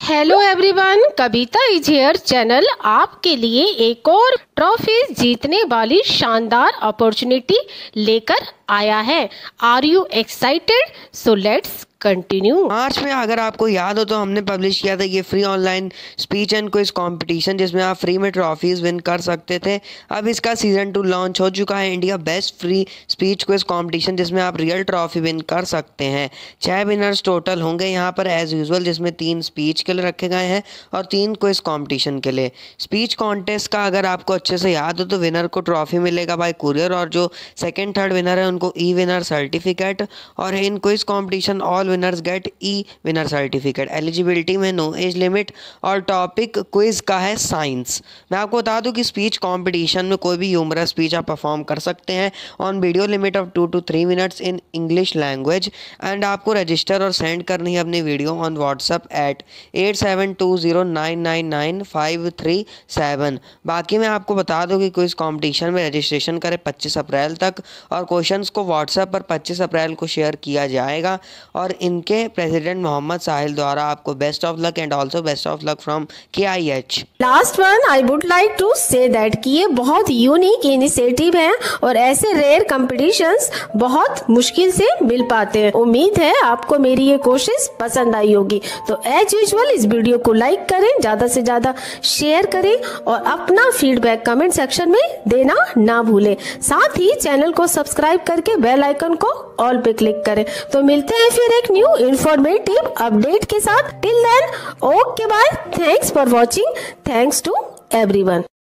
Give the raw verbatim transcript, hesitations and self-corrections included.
Hello everyone, Kavita is here channel आपके लिए एक और ट्रॉफी जीतने वाली शानदार अपॉर्चुनिटी लेकर आया है। Are you excited? So let's continue. March में अगर आपको याद हो तो हमने पब्लिश किया था ये free online speech and quiz competition जिसमें आप फ्री में ट्रॉफीज विन कर सकते थे। अब इसका सीजन टू लॉन्च हो चुका है, India best free speech quiz competition, जिसमें आप रियल ट्रॉफी विन कर सकते हैं। छह विनर्स टोटल होंगे यहाँ पर एज यूजुअल, जिसमें तीन स्पीच के लिए रखे गए हैं और तीन क्विज कॉम्पिटिशन के लिए। स्पीच कॉन्टेस्ट का अगर आपको अच्छे से याद हो तो विनर को ट्रॉफी मिलेगा बाय कुरियर, और जो सेकेंड थर्ड विनर है उनको ई विनर सर्टिफिकेट, और in quiz competition all winners get e winner certificate. Eligibility में नो एज लिमिट, और टॉपिक क्विज का है साइंस। मैं आपको बता दूं कि स्पीच कंपटीशन में कोई भी ह्यूमरस स्पीच आप परफॉर्म कर सकते हैं on video limit of two to three minutes in English language. And आपको रजिस्टर और सेंड करनी है अपनी video on WhatsApp at at seven two zero nine nine nine five three seven. बाकी मैं आपको बता दूं कि क्विज कंपटीशन में रजिस्ट्रेशन करें पच्चीस अप्रैल तक, और क्वेश्चंस को व्हाट्सएप पर पच्चीस अप्रैल को शेयर किया जाएगा। और इनके प्रेसिडेंट मोहम्मद साहिल द्वारा आपको best of luck and also best of luck from K I H. Last one I would like to say that कि ये बहुत यूनिक इनिशिएटिव है और ऐसे रेयर कंपटीशंस बहुत मुश्किल से मिल पाते हैं। उम्मीद है आपको मेरी ये कोशिश पसंद आई होगी। तो एज यूजुअल इस वीडियो को लाइक करें, ज्यादा से ज्यादा शेयर करें और अपना फीडबैक कमेंट सेक्शन में देना ना भूलें। साथ ही चैनल को सब्सक्राइब करके बेल आइकन को ऑल पे क्लिक करें। तो मिलते हैं फिर एक न्यू इंफॉर्मेटिव अपडेट के साथ। Till then okay bye, thanks for watching, thanks to everyone.